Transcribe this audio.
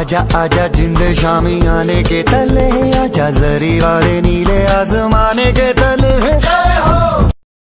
आजा आजा जिंद शामी आने के तले, आजा जरी वाले नीले आसमाने के